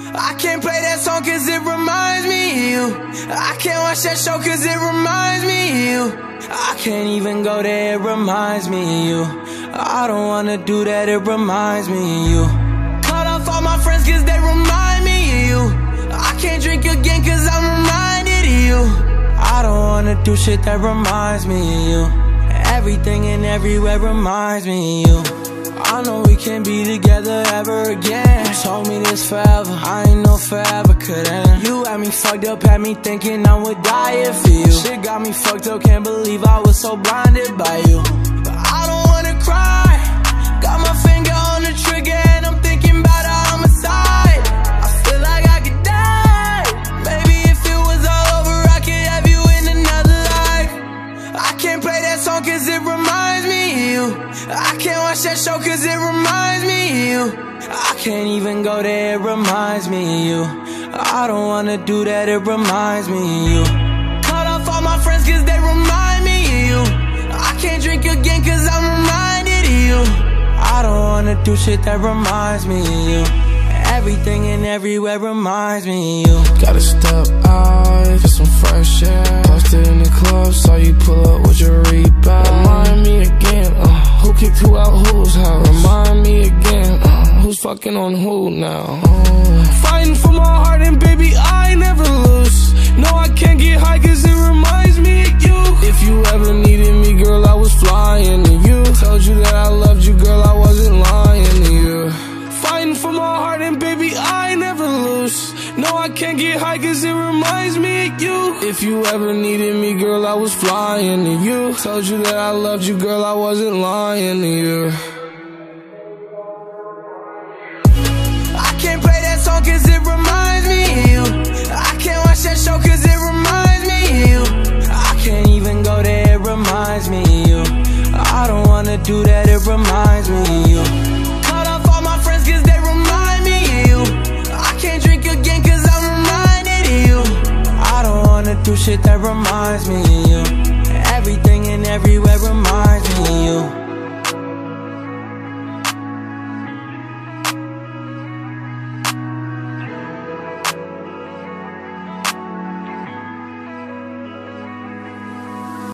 I can't play that song cause it reminds me of you. I can't watch that show cause it reminds me of you. I can't even go there, it reminds me of you. I don't wanna do that, it reminds me of you. Cut off all my friends cause they remind me of you. I can't drink again cause I'm reminded of you. I don't wanna do shit that reminds me of you. Everything and everywhere reminds me of you. I know we can't be together ever again. You told me this forever, I ain't know forever could end. You had me fucked up, had me thinking I would die if for you. Shit got me fucked up, can't believe I was so blinded by you. But I don't wanna cry, got my finger on the trigger and I'm thinking about a homicide. I feel like I could die, maybe if it was all over I could have you in another life. I can't play that song cause it reminds me of you. I can't watch that show cause it reminds me of you. I can't even go there, it reminds me of you. I don't wanna do that, it reminds me of you. Cut off all my friends cause they remind me of you. I can't drink again cause I'm reminded of you. I don't wanna do shit that reminds me of you. Everything and everywhere reminds me of you. Gotta step out, get some fresh air. Posted in the club, saw you pull up with your rebound. Remind me again, who kicked who out whose house? Remind me again, who's fucking on who now? Fighting for my heart and baby I never lose. No, I can't get high cause it reminds me of you. If you ever needed me, girl, I was flying to you. Told you that I loved you, girl, I wasn't lying to you. Fighting for my heart and baby I never lose. No, I can't get high cause it reminds me of you. If you ever needed me, girl, I was flying to you. Told you that I loved you, girl, I wasn't lying to you. I can't play that song cause it reminds me of you. I can't watch that show cause it reminds me of you. I can't even go there, it reminds me of you. I don't wanna do that, it reminds me of you. Cut off all my friends cause they remind me of you. I can't drink again cause I'm reminded of you. I don't wanna do shit that reminds me of you. Everything and everywhere reminds me of you.